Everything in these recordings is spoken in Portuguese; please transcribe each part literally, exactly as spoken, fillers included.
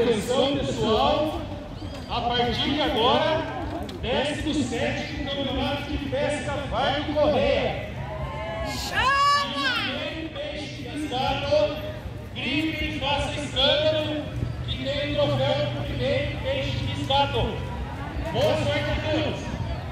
Atenção, pessoal, a partir de agora, décimo sétimo Campeonato de Pesca Vargem Correia. Chama! E peixe pescado, grite e faça escândalo, que tem o troféu do primeiro peixe pescado. Boa sorte a todos!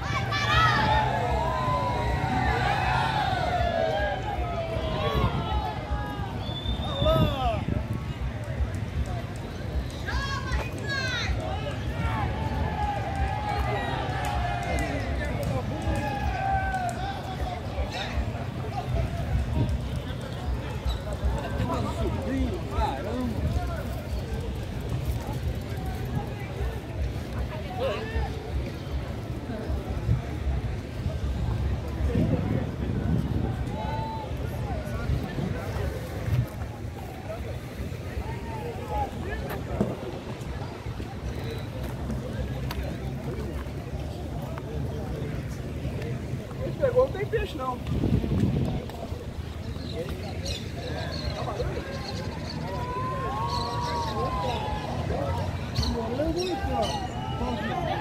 Pegou, não tem peixe não. Tá